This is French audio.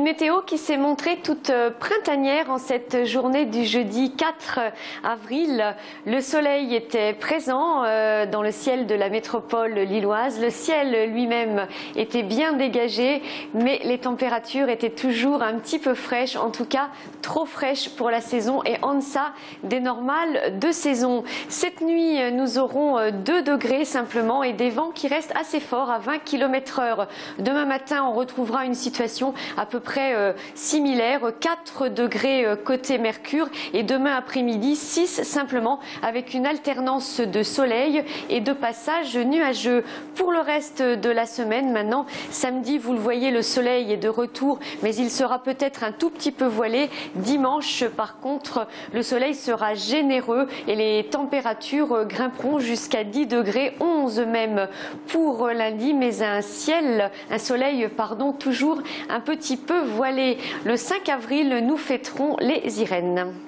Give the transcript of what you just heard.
météo qui s'est montrée toute printanière en cette journée du jeudi 4 avril. Le soleil était présent dans le ciel de la métropole lilloise. Le ciel lui-même était bien dégagé, mais les températures étaient toujours un petit peu fraîches, en tout cas trop fraîches pour la saison et en deçà des normales de saison. Cette nuit, nous aurons 2 degrés simplement et des vents qui restent assez forts à 20 km/h. Demain matin, on retrouvera une situation à peu près similaire, 4 degrés côté Mercure et demain après-midi 6 simplement avec une alternance de soleil et de passages nuageux. Pour le reste de la semaine maintenant, samedi vous le voyez, le soleil est de retour mais il sera peut-être un tout petit peu voilé. Dimanche par contre le soleil sera généreux et les températures grimperont jusqu'à 10 degrés, 11 même pour lundi, mais un soleil toujours un petit peu voilé. Le 5 avril, nous fêterons les Irènes.